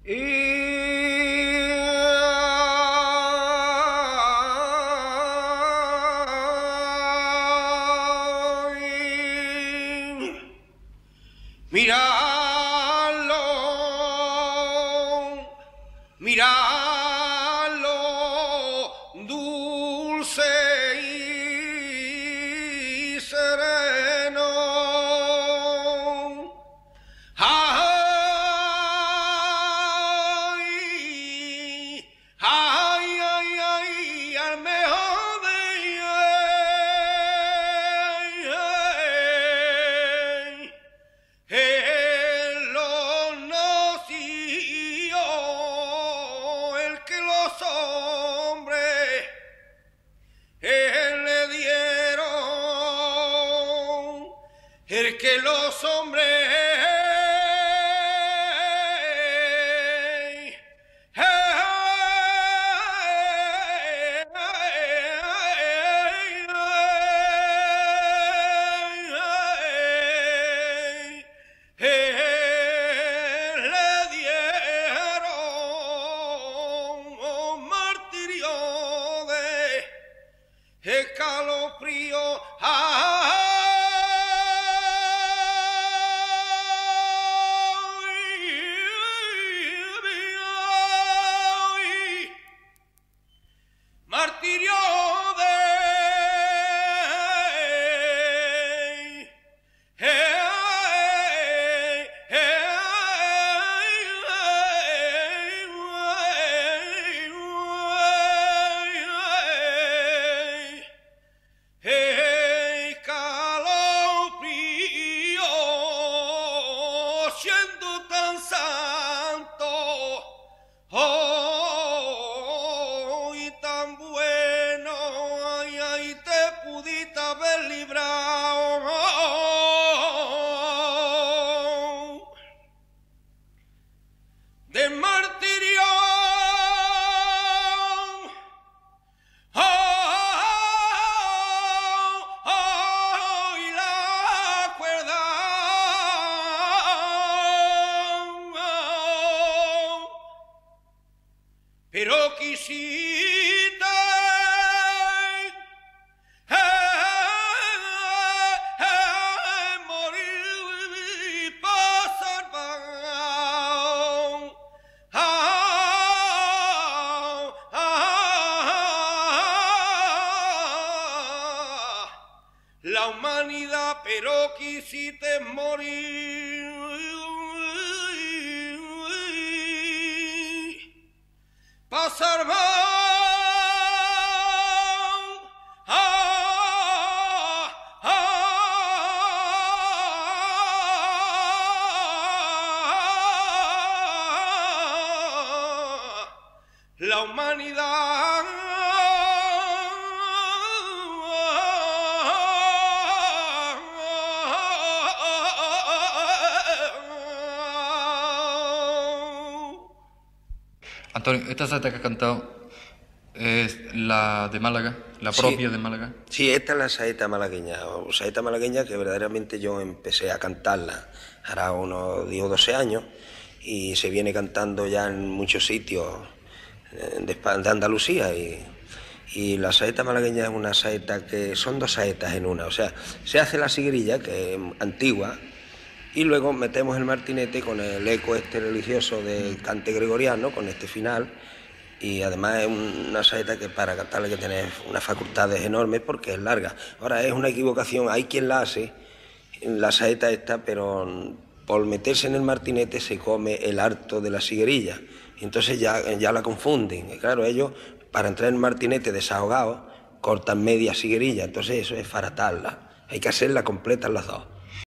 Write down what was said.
Miradlo, miradlo, dulce y sereno. Ay, ay, ay, ay, al mejor de él lo nació, el que los hombres le dieron, el que los hombres escalofrío. Martirio siendo tan santo, oh, y tan bueno, ay, ay, te pudiste haber librado, del martirio. Pero quisiste morir para salvar la humanidad, pero quisiste morir para salvar la humanidad. Antonio, esta saeta que has cantado es la de Málaga, la propia de Málaga. Sí, esta es la saeta malagueña, o saeta malagueña que verdaderamente yo empecé a cantarla hará unos 10 o 12 años y se viene cantando ya en muchos sitios de Andalucía y la saeta malagueña es una saeta que son dos saetas en una, o sea, se hace la siguirilla, que es antigua, y luego metemos el martinete con el eco este religioso del cante gregoriano, con este final, y además es una saeta que para cantarla hay que tener unas facultades enormes porque es larga. Ahora es una equivocación, hay quien la hace, la saeta esta, pero por meterse en el martinete se come el harto de la siguirilla, y entonces ya la confunden. Y claro, ellos para entrar en el martinete desahogados cortan media siguirilla, entonces eso es faratarla, hay que hacerla completa las dos.